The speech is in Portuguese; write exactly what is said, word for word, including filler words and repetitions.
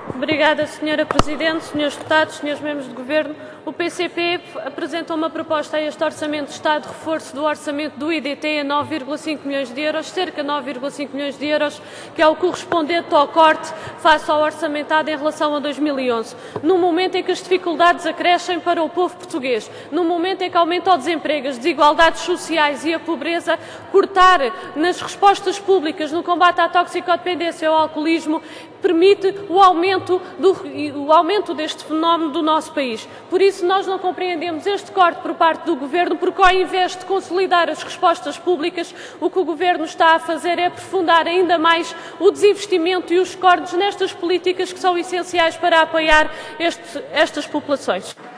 Obrigada, senhora Presidente, senhores deputados, senhores membros do Governo. O P C P apresentou uma proposta a este Orçamento de Estado de reforço do orçamento do I D T a nove vírgula cinco milhões de euros, cerca de nove vírgula cinco milhões de euros, que é o correspondente ao corte face ao orçamentado em relação a dois mil e onze. No momento em que as dificuldades acrescem para o povo português, no momento em que aumenta o desemprego, as desigualdades sociais e a pobreza, cortar nas respostas públicas no combate à toxicodependência e ao alcoolismo permite o aumento, do, o aumento deste fenómeno do nosso país. Por isso, nós não compreendemos este corte por parte do Governo, porque ao invés de consolidar as respostas públicas, o que o Governo está a fazer é aprofundar ainda mais o desinvestimento e os cortes nestas políticas que são essenciais para apoiar este, estas populações.